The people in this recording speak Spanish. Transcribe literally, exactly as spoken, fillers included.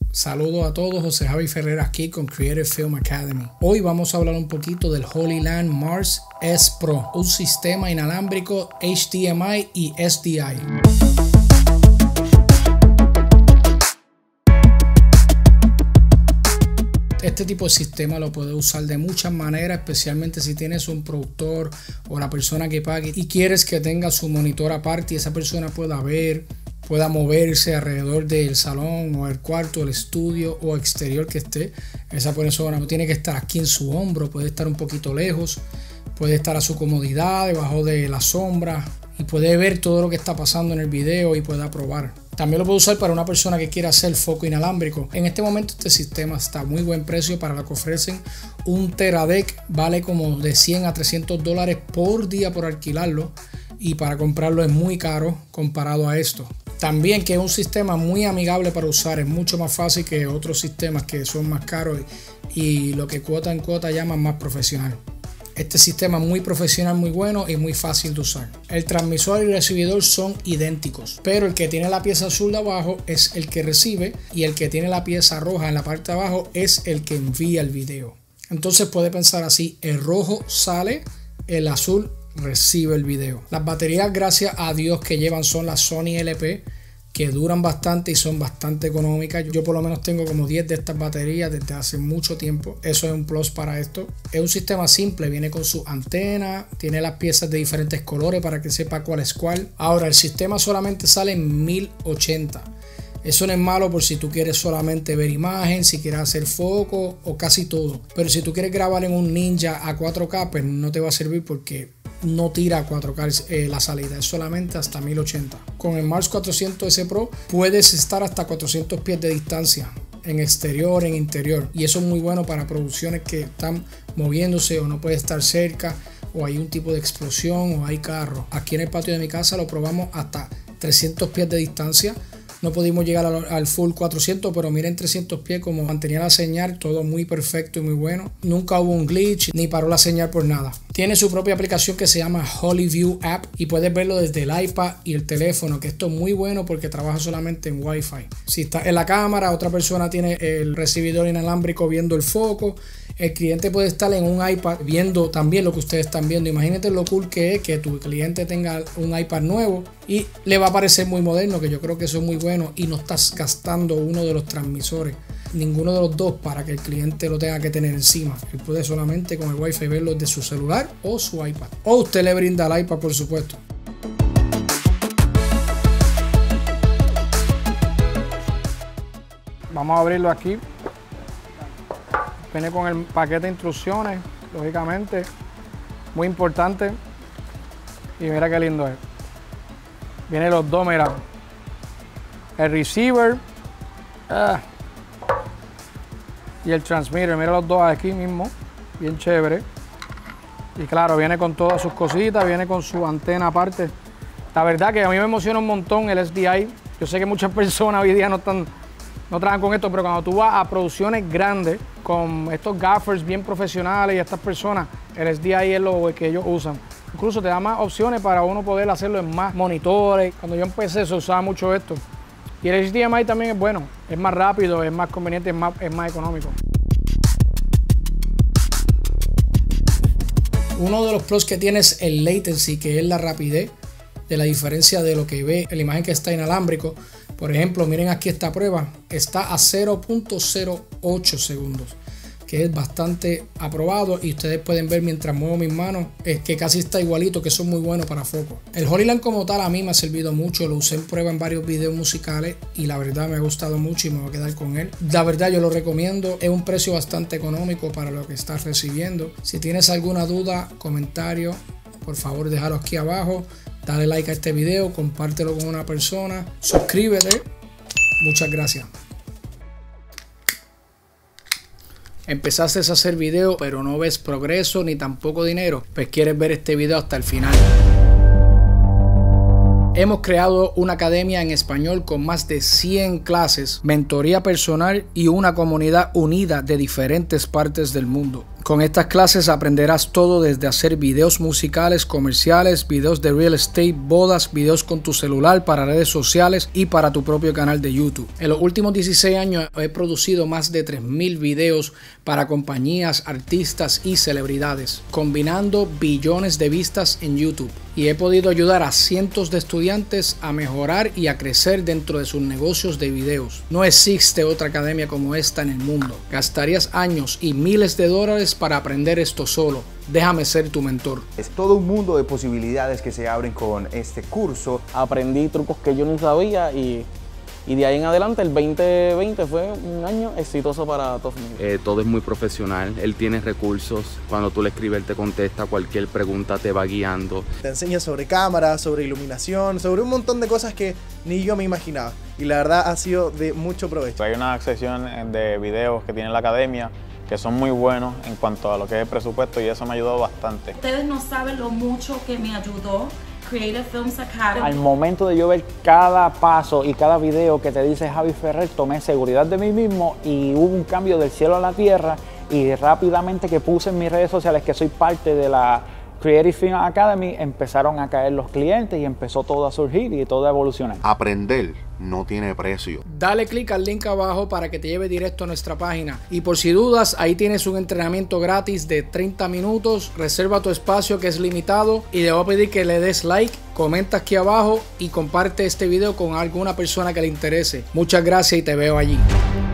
Saludos a todos, José Javi Ferrer aquí con Creative Film Academy. Hoy vamos a hablar un poquito del HoloLens Mars S Pro, un sistema inalámbrico H D M I y S D I. Este tipo de sistema lo puedes usar de muchas maneras, especialmente si tienes un productor o la persona que pague y quieres que tenga su monitor aparte y esa persona pueda ver, pueda moverse alrededor del salón o el cuarto, el estudio o exterior que esté. Esa persona no tiene que estar aquí en su hombro, puede estar un poquito lejos, puede estar a su comodidad, debajo de la sombra y puede ver todo lo que está pasando en el video y pueda probar. También lo puedo usar para una persona que quiera hacer foco inalámbrico. En este momento este sistema está a muy buen precio para lo que ofrecen. Un Teradek vale como de cien a trescientos dólares por día por alquilarlo y para comprarlo es muy caro comparado a esto. También que es un sistema muy amigable para usar, es mucho más fácil que otros sistemas que son más caros y, y lo que cuota en cuota llaman más profesional. Este sistema es muy profesional, muy bueno y muy fácil de usar. El transmisor y el recibidor son idénticos, pero el que tiene la pieza azul de abajo es el que recibe y el que tiene la pieza roja en la parte de abajo es el que envía el video. Entonces puede pensar así, el rojo sale, el azul recibe el video. Las baterías, gracias a Dios que llevan, son las Sony L P, que duran bastante y son bastante económicas. Yo por lo menos tengo como diez de estas baterías desde hace mucho tiempo. Eso es un plus para esto. Es un sistema simple, viene con su antena, tiene las piezas de diferentes colores para que sepa cuál es cuál. Ahora el sistema solamente sale en mil ochenta. Eso no es malo por si tú quieres solamente ver imagen, si quieres hacer foco o casi todo. Pero si tú quieres grabar en un Ninja a cuatro K, pues no te va a servir porque no tira a cuatro K eh, la salida, es solamente hasta mil ochenta. Con el Mars cuatrocientos S Pro puedes estar hasta cuatrocientos pies de distancia en exterior, en interior, y eso es muy bueno para producciones que están moviéndose o no puede estar cerca o hay un tipo de explosión o hay carro. Aquí en el patio de mi casa lo probamos hasta trescientos pies de distancia. No pudimos llegar al, al full cuatrocientos, pero miren trescientos pies como mantenía la señal, todo muy perfecto y muy bueno. Nunca hubo un glitch ni paró la señal por nada. Tiene su propia aplicación que se llama HoloView App y puedes verlo desde el iPad y el teléfono, que esto es muy bueno porque trabaja solamente en Wi-Fi. Si está en la cámara, otra persona tiene el recibidor inalámbrico viendo el foco. El cliente puede estar en un iPad viendo también lo que ustedes están viendo. Imagínate lo cool que es que tu cliente tenga un iPad nuevo y le va a parecer muy moderno, que yo creo que eso es muy bueno y no estás gastando uno de los transmisores, ninguno de los dos, para que el cliente lo tenga que tener encima. Él puede solamente con el Wi-Fi verlo de su celular o su iPad. O usted le brinda el iPad, por supuesto. Vamos a abrirlo aquí. Viene con el paquete de instrucciones, lógicamente, muy importante. Y mira qué lindo es. Vienen los dos, mira. El receiver ah, y el transmitter, mira los dos aquí mismo, bien chévere. Y claro, viene con todas sus cositas, viene con su antena aparte. La verdad que a mí me emociona un montón el S D I. Yo sé que muchas personas hoy día no están no trabajan con esto, pero cuando tú vas a producciones grandes con estos gaffers bien profesionales y estas personas, el S D I es lo que ellos usan. Incluso te da más opciones para uno poder hacerlo en más monitores. Cuando yo empecé se usaba mucho esto. Y el H D M I también es bueno, es más rápido, es más conveniente, es más, es más económico. Uno de los pros que tiene es el latency, que es la rapidez de la diferencia de lo que ve en la imagen que está inalámbrico. Por ejemplo, miren aquí esta prueba, está a cero punto cero ocho segundos, que es bastante aprobado y ustedes pueden ver mientras muevo mis manos es que casi está igualito, que son muy buenos para foco. El HoloLens como tal a mí me ha servido mucho, lo usé en prueba en varios videos musicales y la verdad me ha gustado mucho y me voy a quedar con él. La verdad yo lo recomiendo, es un precio bastante económico para lo que estás recibiendo. Si tienes alguna duda, comentario, por favor déjalo aquí abajo. Dale like a este video, compártelo con una persona, suscríbete. Muchas gracias. Empezaste a hacer video pero no ves progreso ni tampoco dinero, pues quieres ver este video hasta el final. Hemos creado una academia en español con más de cien clases, mentoría personal y una comunidad unida de diferentes partes del mundo. Con estas clases aprenderás todo desde hacer videos musicales, comerciales, videos de real estate, bodas, videos con tu celular para redes sociales y para tu propio canal de YouTube. En los últimos dieciséis años he producido más de tres mil videos para compañías, artistas y celebridades, combinando billones de vistas en YouTube. Y he podido ayudar a cientos de estudiantes a mejorar y a crecer dentro de sus negocios de videos. No existe otra academia como esta en el mundo. Gastarías años y miles de dólares para aprender esto solo. Déjame ser tu mentor. Es todo un mundo de posibilidades que se abren con este curso. Aprendí trucos que yo no sabía y, y de ahí en adelante el veinte veinte fue un año exitoso para todos. Eh, todo es muy profesional, él tiene recursos, cuando tú le escribes él te contesta, cualquier pregunta te va guiando. Te enseña sobre cámara, sobre iluminación, sobre un montón de cosas que ni yo me imaginaba y la verdad ha sido de mucho provecho. Hay una sección de videos que tiene la academia que son muy buenos en cuanto a lo que es el presupuesto y eso me ayudó bastante. Ustedes no saben lo mucho que me ayudó Creative Films Academy. Al momento de yo ver cada paso y cada video que te dice Javi Ferrer, tomé seguridad de mí mismo y hubo un cambio del cielo a la tierra y rápidamente que puse en mis redes sociales que soy parte de la Creative Film Academy, empezaron a caer los clientes y empezó todo a surgir y todo a evolucionar. Aprender no tiene precio. Dale clic al link abajo para que te lleve directo a nuestra página. Y por si dudas, ahí tienes un entrenamiento gratis de treinta minutos. Reserva tu espacio que es limitado y te voy a pedir que le des like, comenta aquí abajo y comparte este video con alguna persona que le interese. Muchas gracias y te veo allí.